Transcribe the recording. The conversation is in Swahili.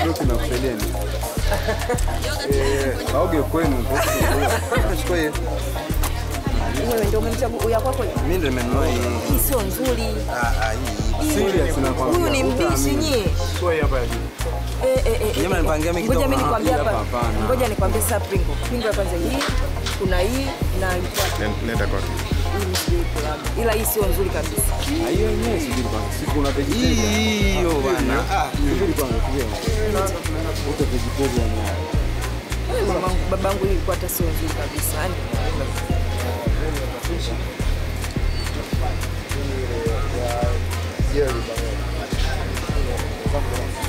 kidogo na kuseleni. Aoge kwenu Chukua hiyo. Wewe ndio umemchagua kwako. Mimi ndio nimenunua hii. Hii sio nzuri. Hii. serious na kwa. Huyu ni mbishi nyie. Chukua hii hapa ya juu. Jamaa nipangia mimi kidogo. Ngoja mimi nikwambie hapa. Hapana. Ngoja nikwambie sasa Pringo. Pringo ya kwanza hii, kuna hii na Nenda kwa. ila hii sio nzuri kabisa. Na hiyo yenyewe subiri kwanza. Siku una vegetarian. Hiyo bana. Subiri kwanza, subiri. Uko vegetarian na. Babangu hii ilikuwa hata sio nzuri kabisa. Yaani Yeah.